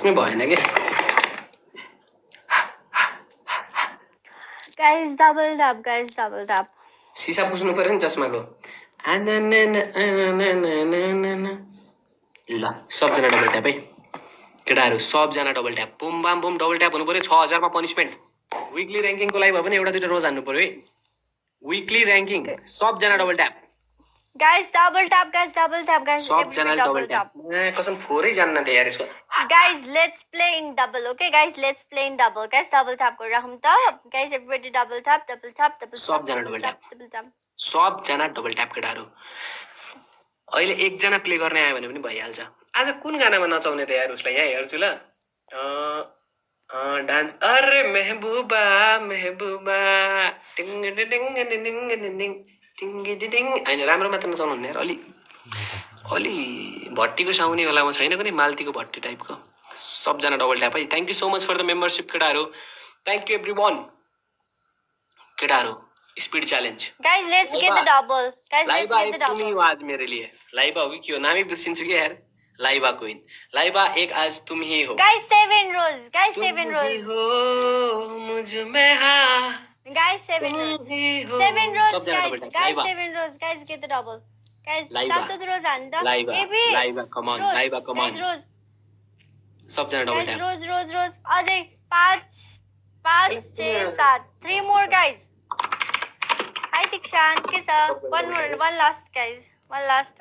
साँच्चै भएन के गाइस डबल टैप सिसा पुस्नु पर्यो नि चस्माको ल सबजना डबल ट्याप है केटाहरु सबजना double tap boom bam boom double tap हुनु पर्यो 6000 मा पनिशमेन्ट वीकली र्याङ्किङको लागि भए पनि एउटा दुईटा रोज हान्नु पर्यो है वीकली र्याङ्किङ सबजना double tap guys double tap सबजना डबल ट्याप कसम फोरै जान्न दे यार यसको guys let's play in double okay guys let's play in double guys double tap गरेर हम त गाइस एभ्रीबडी डबल टैप सबजना डबल ट्याप केटाहरु अहिले एकजना प्ले गर्ने आयो भने पनि भइहाल्छ आज कुन गानामा नचाउने त यार उसलाई यहाँ हेर्छु ल डान्स अरे मेहबुबा मेहबुबा टिङ टिङ टिङ टिङ टिङ हैन राम्रो मात्र नचाउनु हुन्न यार अलि भट्टीको साउनी होला म छैन कुनै माल्तीको भट्टी टाइपको सबजना डबल ट्याप है thank you so much for the membership केटाहरु थ्यांक यू एभ्रीवन केटाहरु speed challenge guys let's get the double guys let's get the double तुम आज मेरे लिए लाइबा होगी क्यों नाम ही बिर्सिन्छु के यार लाइबा क्वीन लाइबा एक आज तुम ही हो गाइस 7 रोज हो मुझ में हां guys 7 rose guys 7 rose guys get the double guys 700 rose हान्दा लाइबा कम ऑन रोज सबजना डबल ट्याप रोज अझै 5 6 7 3 मोर गाइस हाई दिक्षान के छ one last guys one last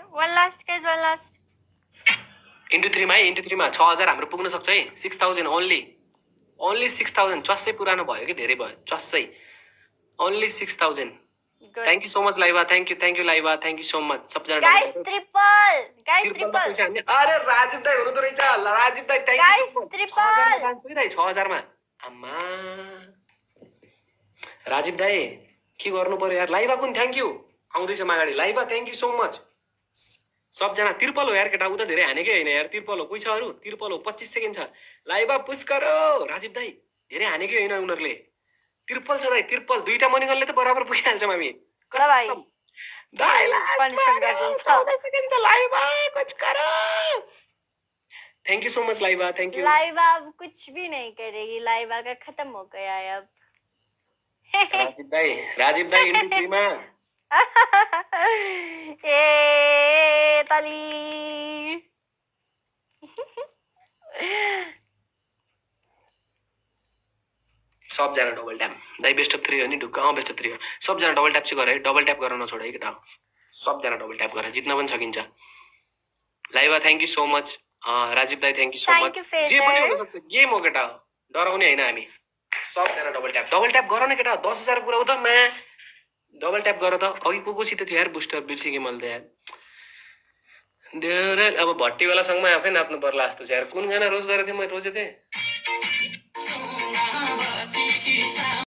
into 3 मा 6000 हाम्रो पुग्न सक्छ है 6000 only 6000 चस्सै पुरानो भयो कि धेरै भयो चस्सै only 6000 thank you so much Laiba thank you Laiba thank you so much सबजना गाइस ट्रिपल अरे राजीव दाइ हुनु त रहेछ राजीव दाइ thank you so much triple 6000 मा अम्मा राजीव दाइ के गर्नु पर्यो यार लाइबा कुन थ्यांक यू आउँदैछ मागाडी Laiba thank you so much सबजना तिरपल हो यार केटा उता धेरै हानेकै हैन यार तिरपल हो कोही छ अरु तिरपल हो 25 सेकेन्ड छ लाइबा पुश गरो राजीव दाइ धेरै हानेकै हैन उनीहरुले तिरपल छ दाइ तिरपल दुईटा मनिगनले त बराबर पुगिहाल्छ मामी ल भाइ दाइ पनिशमेन्ट गर्छ 14 सेकेन्ड छ लाइबा कुछ करो thank you so much Laiba thank you Laiba अब कुछ भी नहीं करेगी लाइबा का खत्म हो गया है अब राजीव दाइ इन्टु 3 मा ए तली सबजना डबल ट्याप दाइ बेस्ट अफ 3 हो नि ढुक्क बेस्ट अफ 3 हो सबजना डबल ट्याप चाहिँ गरे डबल ट्याप गर्न नछोड है केटा सबजना डबल ट्याप गरे जित्न पनि सकिन्छ Laiba thank you so much Rajiv दाइ थ्यांक यू सो मच जे पनि हुन सक्छ गेम हो केटा डराउने हैन हामी सबजना डबल ट्याप गर न केटा 10000 पुराउ त मा डबल ट्याप गर त अघि कोसित थियो यार बुस्टर बिर्सिके मैले त यार देउरे अब भट्टीवाला सँगमा आफै नाच्नु पर्ला जस्तो छ यार कुन गाना रोज गरेथे म रोजे थिए